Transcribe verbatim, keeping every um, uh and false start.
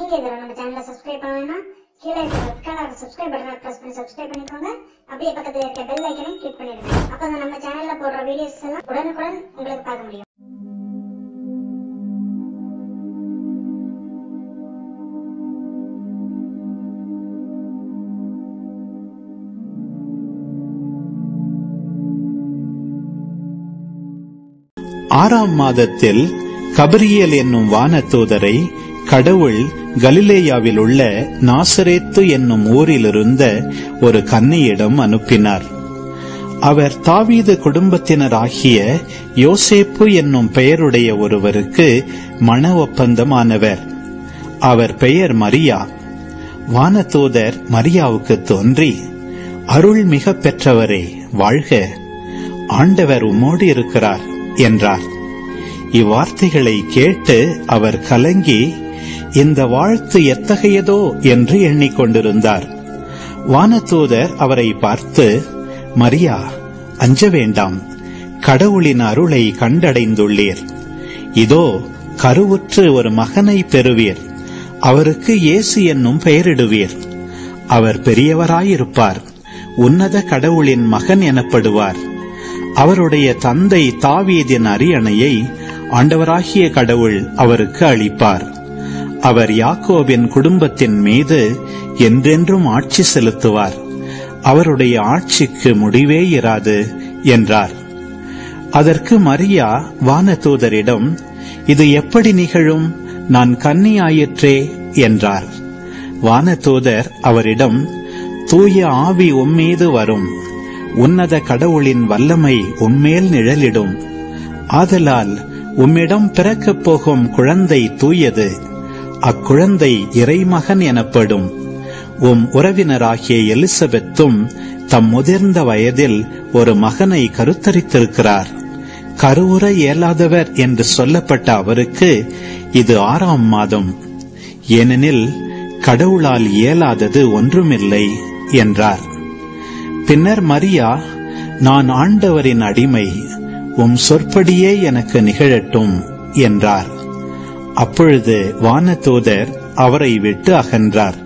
நீங்க இதெல்லாம் நம்ம சேனலை சப்ஸ்கிரைப் பண்ணணும்னா கீழே இருக்க ரெட் கலர் சப்ஸ்கிரைப் பட்டனை பிரஸ் பண்ணி சப்ஸ்கிரைப் பண்ணிக்கோங்க. அப்படியே பக்கத்துல இருக்க பெல் ஐக்கனையும் கிளிக் பண்ணிடுங்க. அப்பதான் நம்ம சேனல்ல போடுற வீடியோஸ் எல்லாம் உடனுக்குடன் உங்களுக்கு பார்க்க முடியும். ஆறாம் மாதத்தில் கபிரியேல் என்னும் வானதூதரை கடவுள் கலிலேயாவில் உள்ள நாசரேத்து என்னும் ஊரிலிருந்த ஒரு கன்னியிடம் அனுப்பினார். அவர் தாவீது குடும்பத்தினராகிய யோசேப்பு என்னும் பெயருடைய ஒருவருக்கு மண ஒப்பந்தமானவர். அவர் பெயர் மரியா. வானதூதர் மரியாவுக்கு தோன்றி, அருள் மிக பெற்றவரே வாழ்க, ஆண்டவர் உம்மோடு இருக்கிறார் என்றார். இவ்வார்த்தைகளை கேட்டு அவர் கலங்கி இந்த வாழ்த்து எத்தகையதோ என்று எண்ணிக்கொண்டிருந்தார். வானதூதர் அவரை பார்த்து, மரியா, அஞ்ச வேண்டாம், கடவுளின் அருளை கண்டடைந்துள்ளீர். இதோ கருவுற்று ஒரு மகனை பெறுவீர். அவருக்கு இயேசு என்னும் பெயரிடுவீர். அவர் பெரியவராயிருப்பார், உன்னத கடவுளின் மகன் எனப்படுவார். அவருடைய தந்தை தாவீதின் அரியணையை ஆண்டவராகிய கடவுள் அவருக்கு அளிப்பார். அவர் யாக்கோபின் குடும்பத்தின் மீது என்றென்றும் ஆட்சி செலுத்துவார். அவருடைய ஆட்சிக்கு முடிவே இராது என்றார். அதற்கு மரியா வானதூதரிடம், இது எப்படி நிகழும்? நான் கன்னி ஆயிற்றே என்றார். வானதூதர் அவரிடம், தூய ஆவி உம்மீது வரும், உன்னத கடவுளின் வல்லமை உம்மேல் நிழலிடும். ஆதலால் உம்மிடம் பிறக்கப் போகும் குழந்தை தூயது. அக்குழந்தை இறைமகன் எனப்படும். உம் உறவினராகிய எலிசபெத்தும் தம் முதிர்ந்த வயதில் ஒரு மகனை கருத்தரித்திருக்கிறார். கருவுற இயலாதவர் என்று சொல்லப்பட்ட அவருக்கு இது ஆறாம் மாதம். ஏனெனில் கடவுளால் இயலாதது ஒன்றுமில்லை என்றார். பின்னர் மரியா, நான் ஆண்டவரின் அடிமை, உம் சொற்படியே எனக்கு நிகழட்டும் என்றார். அப்பொழுது வானதூதர் அவரை விட்டு அகன்றார்.